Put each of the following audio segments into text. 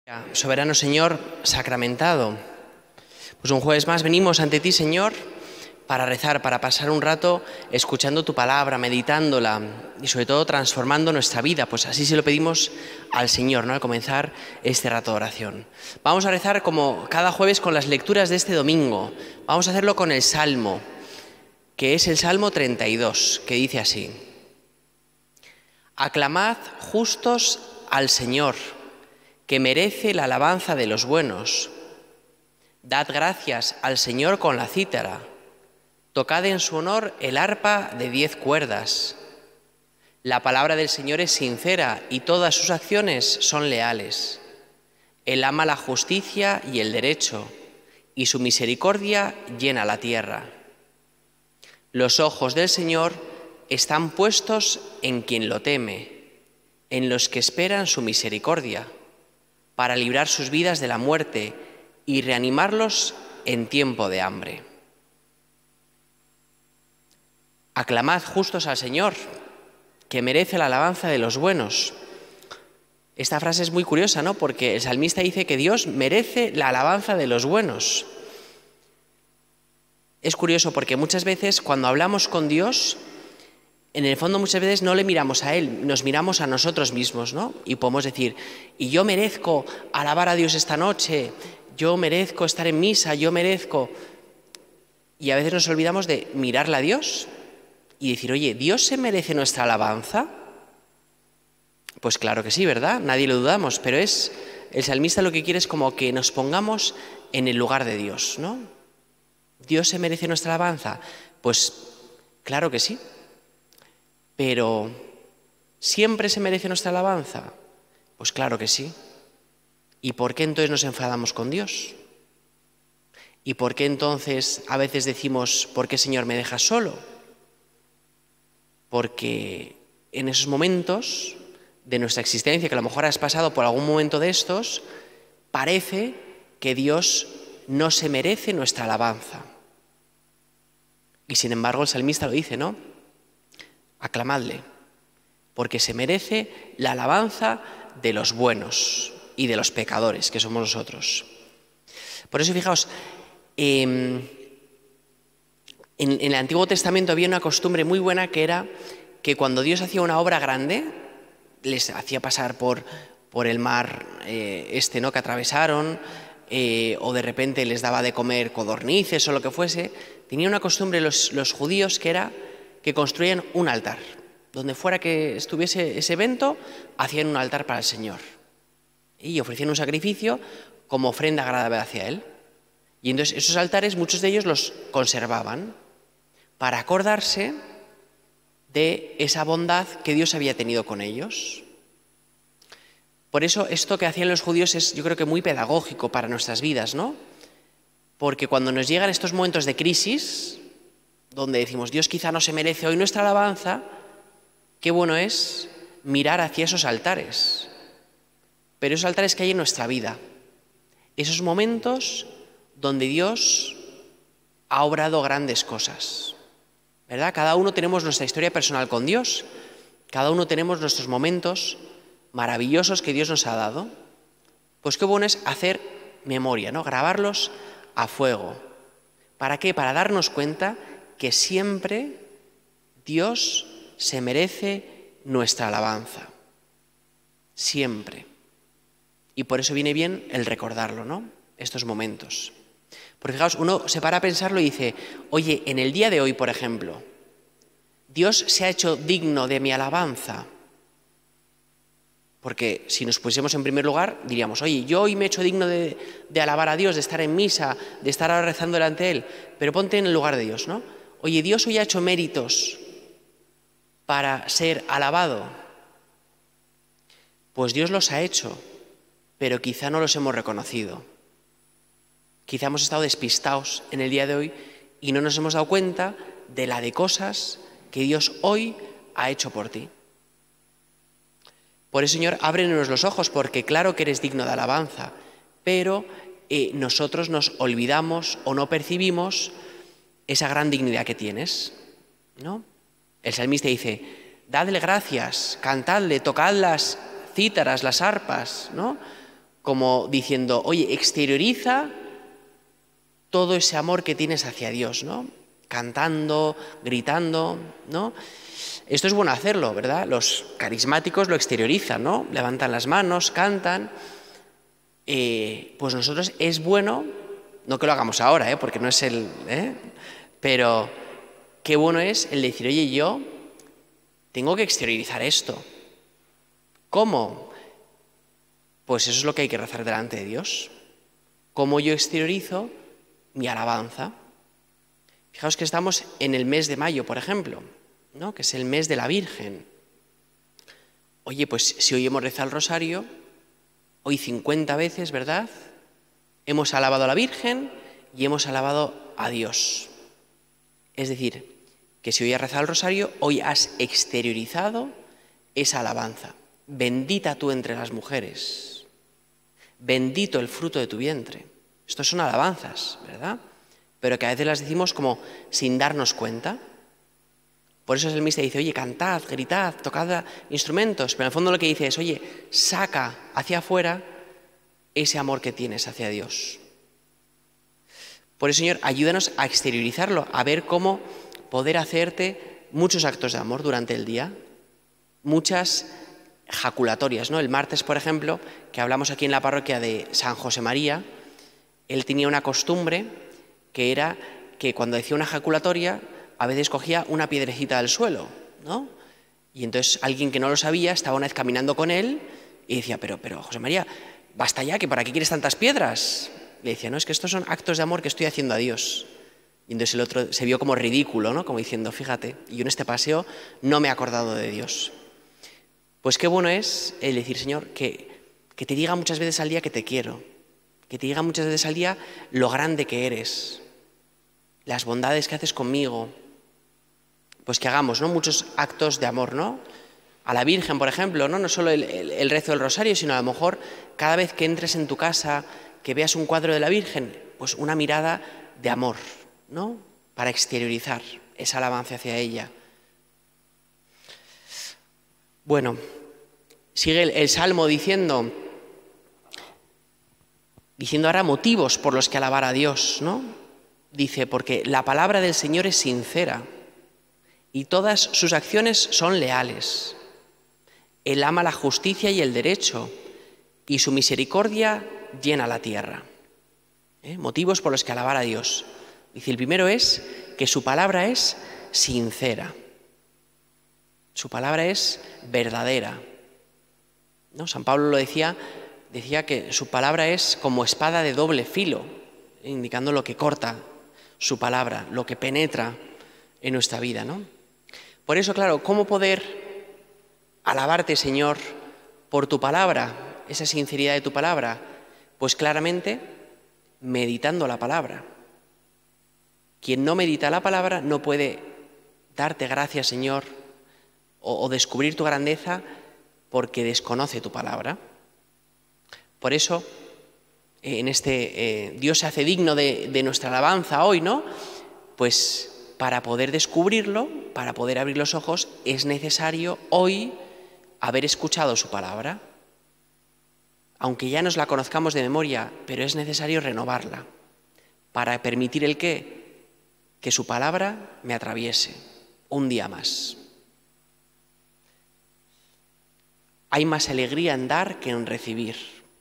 Soberano Señor, sacramentado, pues un jueves más venimos ante ti, Señor, para rezar, para pasar un rato escuchando tu palabra, meditándola y sobre todo transformando nuestra vida. Pues así se lo pedimos al Señor, ¿no? Al comenzar este rato de oración. Vamos a rezar como cada jueves con las lecturas de este domingo. Vamos a hacerlo con el Salmo, que es el Salmo 32, que dice así: Aclamad justos al Señor, que merece la alabanza de los buenos. Dad gracias al Señor con la cítara. Tocad en su honor el arpa de 10 cuerdas. La palabra del Señor es sincera y todas sus acciones son leales. Él ama la justicia y el derecho, y su misericordia llena la tierra. Los ojos del Señor están puestos en quien lo teme, en los que esperan su misericordia, para librar sus vidas de la muerte y reanimarlos en tiempo de hambre. Aclamad justos al Señor, que merece la alabanza de los buenos. Esta frase es muy curiosa, ¿no? Porque el salmista dice que Dios merece la alabanza de los buenos. Es curioso porque muchas veces cuando hablamos con Dios, en el fondo muchas veces no le miramos a Él, nos miramos a nosotros mismos, ¿no? Y podemos decir, y yo merezco alabar a Dios esta noche, yo merezco estar en misa, yo merezco. Y a veces nos olvidamos de mirarle a Dios y decir, oye, ¿Dios se merece nuestra alabanza? Pues claro que sí, ¿verdad? Nadie lo dudamos, pero el salmista lo que quiere es como que nos pongamos en el lugar de Dios, ¿no? ¿Dios se merece nuestra alabanza? Pues claro que sí. Pero, ¿siempre se merece nuestra alabanza? Pues claro que sí. ¿Y por qué entonces nos enfadamos con Dios? ¿Y por qué entonces a veces decimos, ¿por qué, Señor, me dejas solo? Porque en esos momentos de nuestra existencia, que a lo mejor has pasado por algún momento de estos, parece que Dios no se merece nuestra alabanza. Y sin embargo el salmista lo dice, ¿no? Aclamadle, porque se merece la alabanza de los buenos y de los pecadores, que somos nosotros. Por eso, fijaos, en el Antiguo Testamento había una costumbre muy buena que era que cuando Dios hacía una obra grande, les hacía pasar por el mar ¿no? que atravesaron, o de repente les daba de comer codornices o lo que fuese, tenía una costumbre los judíos que era que construían un altar. Donde fuera que estuviese ese evento, hacían un altar para el Señor. Y ofrecían un sacrificio como ofrenda agradable hacia Él. Y entonces esos altares, muchos de ellos los conservaban para acordarse de esa bondad que Dios había tenido con ellos. Por eso esto que hacían los judíos es, yo creo que muy pedagógico para nuestras vidas, ¿no? Porque cuando nos llegan estos momentos de crisis, donde decimos, Dios quizá no se merece hoy nuestra alabanza, qué bueno es mirar hacia esos altares. Pero esos altares que hay en nuestra vida, esos momentos donde Dios ha obrado grandes cosas, ¿verdad? Cada uno tenemos nuestra historia personal con Dios, cada uno tenemos nuestros momentos maravillosos que Dios nos ha dado. Pues qué bueno es hacer memoria, ¿no? Grabarlos a fuego. ¿Para qué? Para darnos cuenta que siempre Dios se merece nuestra alabanza. Siempre. Y por eso viene bien el recordarlo, ¿no? Estos momentos. Porque fijaos, uno se para a pensarlo y dice, oye, en el día de hoy, por ejemplo, ¿Dios se ha hecho digno de mi alabanza? Porque si nos pusiésemos en primer lugar, diríamos, oye, yo hoy me he hecho digno de alabar a Dios, de estar en misa, de estar ahora rezando delante de Él. Pero ponte en el lugar de Dios, ¿no? Oye, ¿Dios hoy ha hecho méritos para ser alabado? Pues Dios los ha hecho, pero quizá no los hemos reconocido. Quizá hemos estado despistados en el día de hoy y no nos hemos dado cuenta de la de cosas que Dios hoy ha hecho por ti. Por eso, Señor, ábrenos los ojos, porque claro que eres digno de alabanza, pero nosotros nos olvidamos o no percibimos esa gran dignidad que tienes, ¿no? El salmista dice, dadle gracias, cantadle, tocad las cítaras, las arpas, ¿no? como diciendo, oye, exterioriza todo ese amor que tienes hacia Dios, ¿no? Cantando, gritando, ¿no? Esto es bueno hacerlo, ¿verdad? Los carismáticos lo exteriorizan, ¿no? Levantan las manos, cantan. Pues nosotros es bueno, no que lo hagamos ahora, porque no es el... Pero qué bueno es el decir, oye, yo tengo que exteriorizar esto. ¿Cómo? Pues eso es lo que hay que rezar delante de Dios. ¿Cómo yo exteriorizo mi alabanza? Fijaos que estamos en el mes de mayo, por ejemplo, ¿no? Que es el mes de la Virgen. Oye, pues si hoy hemos rezado el rosario, hoy 50 veces, ¿verdad? Hemos alabado a la Virgen y hemos alabado a Dios. Es decir, que si hoy has rezado el rosario, hoy has exteriorizado esa alabanza. Bendita tú entre las mujeres. Bendito el fruto de tu vientre. Estos son alabanzas, ¿verdad? Pero que a veces las decimos como sin darnos cuenta. Por eso el salmista dice, oye, cantad, gritad, tocad instrumentos. Pero en el fondo lo que dice es, oye, saca hacia afuera ese amor que tienes hacia Dios. Por eso, Señor, ayúdanos a exteriorizarlo, a ver cómo poder hacerte muchos actos de amor durante el día, muchas jaculatorias, ¿no? El martes, por ejemplo, que hablamos aquí en la parroquia de San José María, él tenía una costumbre que era que cuando decía una jaculatoria, a veces cogía una piedrecita del suelo, ¿no? Y entonces alguien que no lo sabía estaba una vez caminando con él y decía, pero José María, basta ya, que ¿para qué quieres tantas piedras? Le decía, no, es que estos son actos de amor que estoy haciendo a Dios. Y entonces el otro se vio como ridículo, ¿no? Como diciendo, fíjate, yo en este paseo no me he acordado de Dios. Pues qué bueno es el decir, Señor, que te diga muchas veces al día que te quiero, que te diga muchas veces al día lo grande que eres, las bondades que haces conmigo. Pues que hagamos, ¿no? Muchos actos de amor, ¿no? A la Virgen, por ejemplo, ¿no? No solo el rezo del rosario, sino a lo mejor cada vez que entres en tu casa, que veas un cuadro de la Virgen, pues una mirada de amor, ¿no? Para exteriorizar esa alabanza hacia ella. Bueno, sigue el Salmo diciendo ahora motivos por los que alabar a Dios, ¿no? Dice, porque la palabra del Señor es sincera y todas sus acciones son leales. Él ama la justicia y el derecho, y su misericordia llena la tierra. Motivos por los que alabar a Dios. Dice, el primero es que su palabra es sincera. Su palabra es verdadera, ¿no? San Pablo lo decía que su palabra es como espada de doble filo, indicando lo que corta su palabra, lo que penetra en nuestra vida, ¿no? Por eso, claro, ¿cómo poder alabarte, Señor, por tu palabra, esa sinceridad de tu palabra? Pues claramente meditando la palabra. Quien no medita la palabra no puede darte gracias, Señor, o descubrir tu grandeza porque desconoce tu palabra. Por eso, Dios se hace digno de nuestra alabanza hoy, ¿no? Pues para poder descubrirlo, para poder abrir los ojos, es necesario hoy haber escuchado su palabra. Aunque ya nos la conozcamos de memoria, pero es necesario renovarla para permitir que su palabra me atraviese un día más. Hay más alegría en dar que en recibir.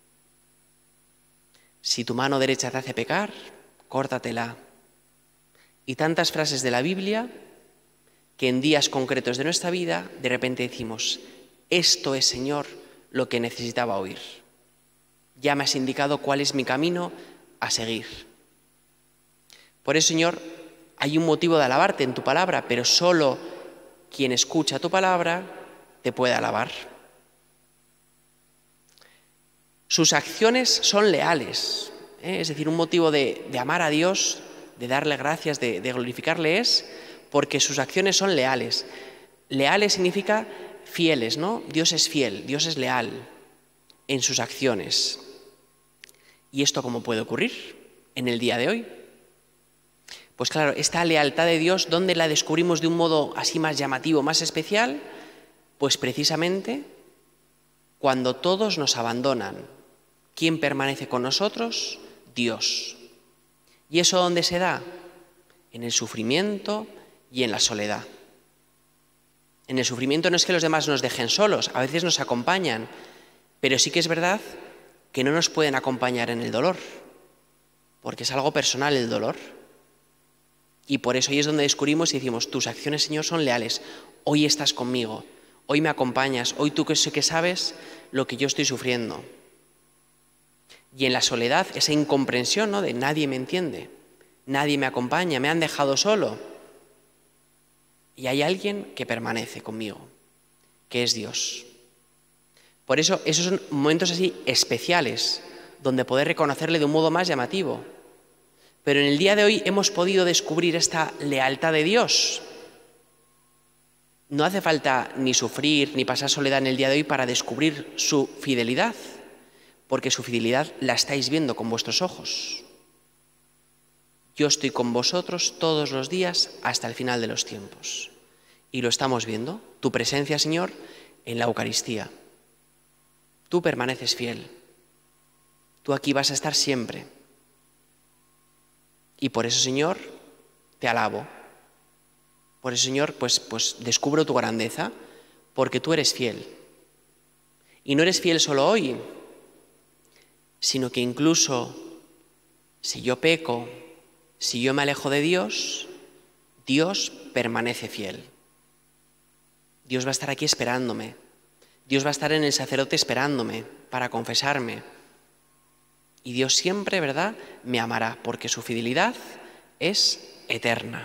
Si tu mano derecha te hace pecar, córtatela. Y tantas frases de la Biblia que en días concretos de nuestra vida de repente decimos, esto es, Señor, lo que necesitaba oír. Ya me has indicado cuál es mi camino a seguir. Por eso, Señor, hay un motivo de alabarte en tu palabra, pero solo quien escucha tu palabra te puede alabar. Sus acciones son leales, es decir, un motivo de amar a Dios, de darle gracias, de glorificarle es porque sus acciones son leales. Leales significa fieles, ¿no? Dios es fiel, Dios es leal en sus acciones. ¿Y esto cómo puede ocurrir en el día de hoy? Pues claro, esta lealtad de Dios, ¿dónde la descubrimos de un modo así más llamativo, más especial? Pues precisamente cuando todos nos abandonan, ¿Quién permanece con nosotros? Dios. ¿Y eso dónde se da? En el sufrimiento y en la soledad. En el sufrimiento no es que los demás nos dejen solos, a veces nos acompañan, pero sí que es verdad que no nos pueden acompañar en el dolor, porque es algo personal el dolor. Y por eso ahí es donde descubrimos y decimos, tus acciones, Señor, son leales. Hoy estás conmigo, hoy me acompañas, hoy tú que sabes lo que yo estoy sufriendo. Y en la soledad, esa incomprensión, ¿no?, de nadie me entiende, nadie me acompaña, me han dejado solo. Y hay alguien que permanece conmigo, que es Dios. Por eso esos son momentos así especiales, donde poder reconocerle de un modo más llamativo. Pero en el día de hoy hemos podido descubrir esta lealtad de Dios. No hace falta ni sufrir ni pasar soledad en el día de hoy para descubrir su fidelidad, porque su fidelidad la estáis viendo con vuestros ojos. Yo estoy con vosotros todos los días hasta el final de los tiempos. Y lo estamos viendo, tu presencia, Señor, en la Eucaristía. Tú permaneces fiel. Tú aquí vas a estar siempre. Y por eso, Señor, te alabo. Por eso, Señor, pues descubro tu grandeza, porque tú eres fiel. Y no eres fiel solo hoy, sino que incluso si yo peco, si yo me alejo de Dios, Dios permanece fiel. Dios va a estar aquí esperándome. Dios va a estar en el sacerdote esperándome para confesarme. Y Dios siempre, ¿verdad?, me amará, porque su fidelidad es eterna.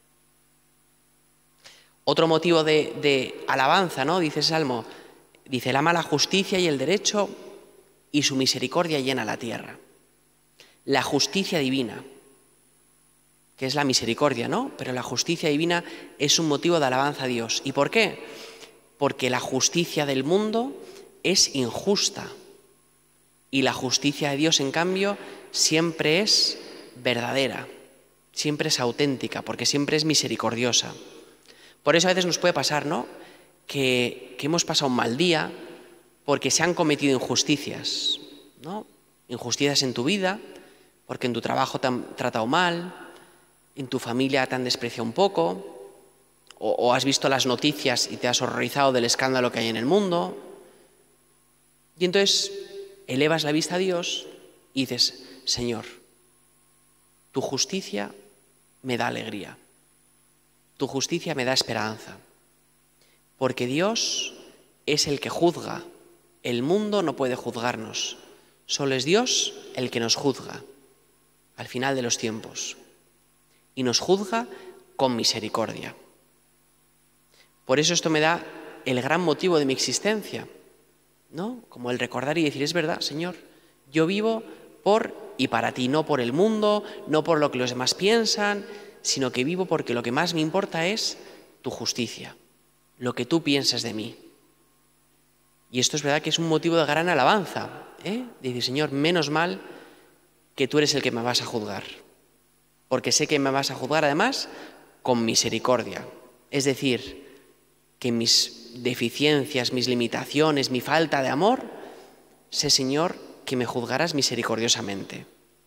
Otro motivo de alabanza, ¿no?, dice el Salmo, dice, Él ama la justicia y el derecho y su misericordia llena la tierra. La justicia divina, que es la misericordia, ¿no? Pero la justicia divina es un motivo de alabanza a Dios. ¿Y por qué? Porque la justicia del mundo es injusta y la justicia de Dios, en cambio, siempre es verdadera, siempre es auténtica, porque siempre es misericordiosa. Por eso a veces nos puede pasar, ¿no?, que hemos pasado un mal día porque se han cometido injusticias, ¿no? Injusticias en tu vida, porque en tu trabajo te han tratado mal, en tu familia te han despreciado un poco, o has visto las noticias y te has horrorizado del escándalo que hay en el mundo. Y entonces elevas la vista a Dios y dices, Señor, tu justicia me da alegría, tu justicia me da esperanza, porque Dios es el que juzga, el mundo no puede juzgarnos, solo es Dios el que nos juzga al final de los tiempos. Y nos juzga con misericordia. Por eso esto me da el gran motivo de mi existencia, ¿no? Como el recordar y decir, es verdad, Señor, yo vivo por y para ti, no por el mundo, no por lo que los demás piensan, sino que vivo porque lo que más me importa es tu justicia, lo que tú piensas de mí. Y esto es verdad que es un motivo de gran alabanza, ¿eh? De decir, Señor, menos mal que tú eres el que me vas a juzgar, porque sé que me vas a juzgar además con misericordia. Es decir, que mis deficiencias, mis limitaciones, mi falta de amor, sé, Señor, que me juzgarás misericordiosamente.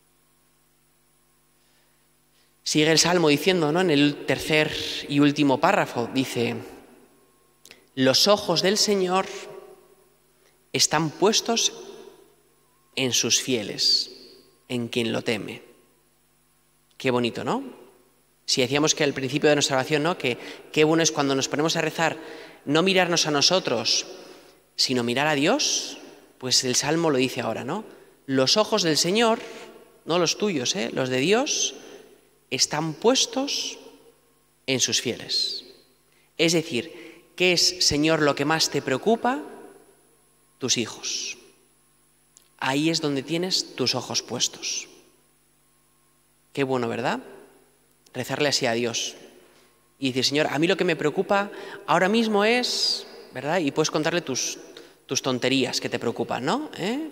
Sigue el Salmo diciendo, ¿no?, en el tercer y último párrafo, dice, los ojos del Señor están puestos en sus fieles, en quien lo teme. Qué bonito, ¿no? Si decíamos que al principio de nuestra oración, ¿no?, que qué bueno es cuando nos ponemos a rezar, no mirarnos a nosotros, sino mirar a Dios, pues el Salmo lo dice ahora, ¿no? Los ojos del Señor, no los tuyos, los de Dios, están puestos en sus fieles. Es decir, ¿qué es, Señor, lo que más te preocupa? Tus hijos. Ahí es donde tienes tus ojos puestos. Qué bueno, ¿verdad? Rezarle así a Dios y decir, Señor, a mí lo que me preocupa ahora mismo es, ¿verdad? Y puedes contarle tus tonterías que te preocupan, ¿no?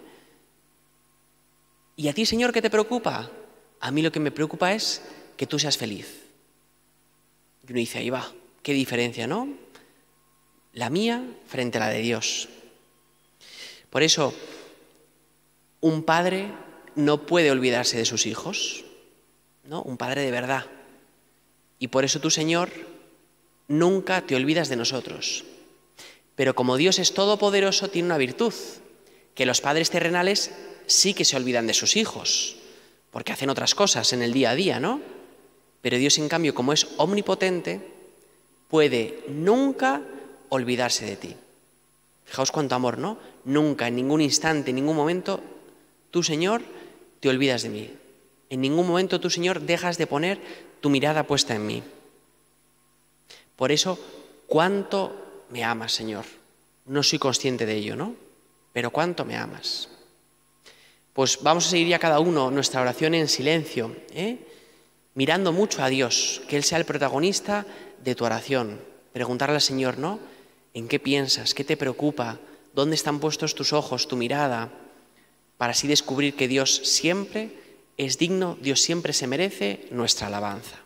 ¿Y a ti, Señor, qué te preocupa? A mí lo que me preocupa es que tú seas feliz. Y uno dice, ahí va, qué diferencia, ¿no? La mía frente a la de Dios. Por eso, un padre no puede olvidarse de sus hijos, ¿no? Un padre de verdad. Y por eso tú, Señor, nunca te olvidas de nosotros. Pero como Dios es todopoderoso, tiene una virtud, que los padres terrenales sí que se olvidan de sus hijos, porque hacen otras cosas en el día a día, ¿no? Pero Dios, en cambio, como es omnipotente, puede nunca olvidarse de ti. Fijaos cuánto amor, ¿no? Nunca, en ningún instante, en ningún momento, tú, Señor, te olvidas de mí. En ningún momento tú, Señor, dejas de poner tu mirada puesta en mí. Por eso, cuánto me amas, Señor. No soy consciente de ello, ¿no? Pero cuánto me amas. Pues vamos a seguir ya cada uno nuestra oración en silencio, mirando mucho a Dios, que Él sea el protagonista de tu oración. Preguntarle al Señor, ¿no? ¿En qué piensas? ¿Qué te preocupa? ¿Dónde están puestos tus ojos, tu mirada? Para así descubrir que Dios siempre es digno, Dios siempre se merece nuestra alabanza.